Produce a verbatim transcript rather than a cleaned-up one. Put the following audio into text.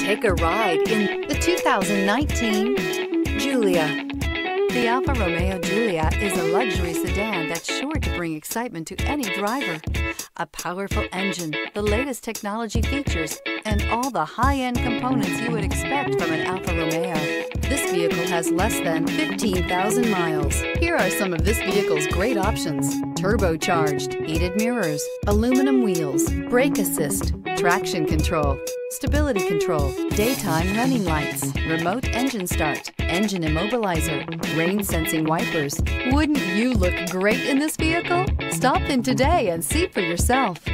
Take a ride in the two thousand nineteen Giulia. The Alfa Romeo Giulia is a luxury sedan that's sure to bring excitement to any driver. A powerful engine, the latest technology features, and all the high-end components you would expect from an Alfa Romeo. This vehicle has less than fifteen thousand miles. Here are some of this vehicle's great options: turbocharged, heated mirrors, aluminum wheels, brake assist, traction control, stability control, daytime running lights, remote engine start, engine immobilizer, rain sensing wipers. Wouldn't you look great in this vehicle? Stop in today and see for yourself.